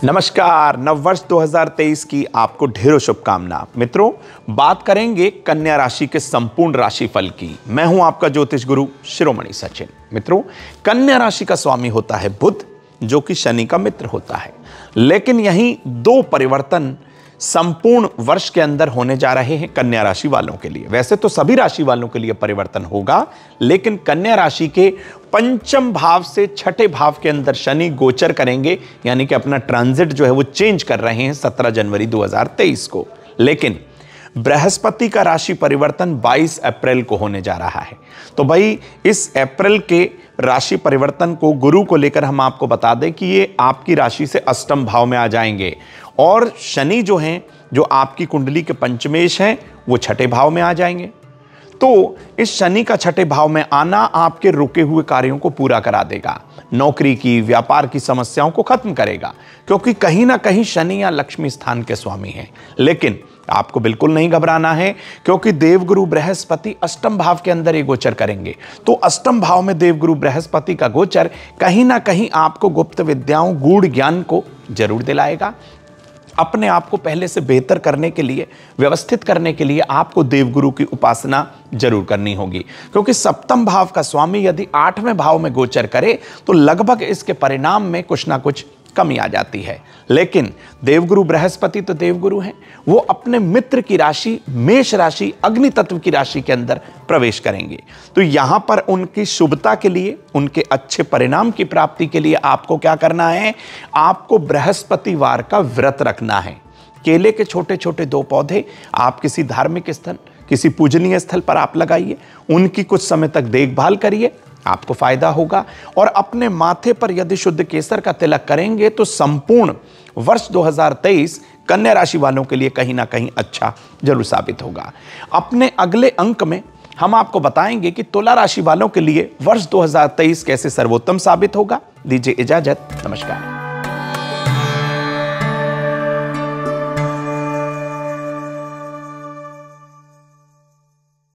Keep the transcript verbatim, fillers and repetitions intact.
नमस्कार। नववर्ष दो हज़ार तेईस की आपको ढेरों शुभकामना। मित्रों, बात करेंगे कन्या राशि के संपूर्ण राशिफल की। मैं हूं आपका ज्योतिष गुरु शिरोमणि सचिन। मित्रों, कन्या राशि का स्वामी होता है बुध, जो कि शनि का मित्र होता है। लेकिन यहीं दो परिवर्तन संपूर्ण वर्ष के अंदर होने जा रहे हैं कन्या राशि वालों के लिए। वैसे तो सभी राशि वालों के लिए परिवर्तन होगा, लेकिन कन्या राशि के पंचम भाव से छठे भाव के अंदर शनि गोचर करेंगे, यानी कि अपना ट्रांजिट जो है वो चेंज कर रहे हैं सत्रह जनवरी दो हज़ार तेईस को। लेकिन बृहस्पति का राशि परिवर्तन बाईस अप्रैल को होने जा रहा है। तो भाई इस अप्रैल के राशि परिवर्तन को गुरु को लेकर हम आपको बता दें कि ये आपकी राशि से अष्टम भाव में आ जाएंगे और शनि जो हैं, जो आपकी कुंडली के पंचमेश हैं, वो छठे भाव में आ जाएंगे। तो इस शनि का छठे भाव में आना आपके रुके हुए कार्यों को पूरा करा देगा, नौकरी की, व्यापार की समस्याओं को खत्म करेगा, क्योंकि कहीं ना कहीं शनि या लक्ष्मी स्थान के स्वामी हैं। लेकिन आपको बिल्कुल नहीं घबराना है, क्योंकि देवगुरु बृहस्पति अष्टम भाव के अंदर ये गोचर करेंगे। तो अष्टम भाव में देवगुरु बृहस्पति का गोचर कहीं ना कहीं आपको गुप्त विद्याओं, गूढ़ ज्ञान को जरूर दिलाएगा। अपने आप को पहले से बेहतर करने के लिए, व्यवस्थित करने के लिए आपको देवगुरु की उपासना जरूर करनी होगी, क्योंकि सप्तम भाव का स्वामी यदि आठवें भाव में गोचर करे तो लगभग इसके परिणाम में कुछ ना कुछ कमी आ जाती है। लेकिन देवगुरु बृहस्पति तो देवगुरु हैं, वो अपने मित्र की राशि मेष राशि, अग्नि तत्व की राशि के अंदर प्रवेश करेंगे। तो यहां पर उनकी शुभता के लिए, उनके अच्छे परिणाम की प्राप्ति के लिए आपको क्या करना है? आपको बृहस्पतिवार का व्रत रखना है। केले के छोटे छोटे दो पौधे आप किसी धार्मिक स्थल, किसी पूजनीय स्थल पर आप लगाइए, उनकी कुछ समय तक देखभाल करिए, आपको फायदा होगा। और अपने माथे पर यदि शुद्ध केसर का तिलक करेंगे तो संपूर्ण वर्ष दो हज़ार तेईस कन्या राशि वालों के लिए कहीं ना कहीं अच्छा जरूर साबित होगा। अपने अगले अंक में हम आपको बताएंगे कि तुला राशि वालों के लिए वर्ष दो हज़ार तेईस कैसे सर्वोत्तम साबित होगा। दीजिए इजाजत, नमस्कार।